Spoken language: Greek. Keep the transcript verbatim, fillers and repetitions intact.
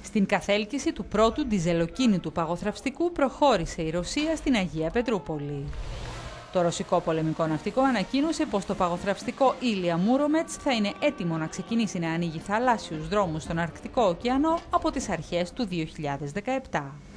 Στην καθέλκυση του πρώτου διζελοκίνητου παγοθραυστικού προχώρησε η Ρωσία στην Αγία Πετρούπολη. Το ρωσικό πολεμικό ναυτικό ανακοίνωσε πως το παγοθραυστικό Ήλια Μούρομετς θα είναι έτοιμο να ξεκινήσει να ανοίγει θαλάσσιους δρόμους στον Αρκτικό ωκεανό από τις αρχές του δύο χιλιάδες δεκαεπτά.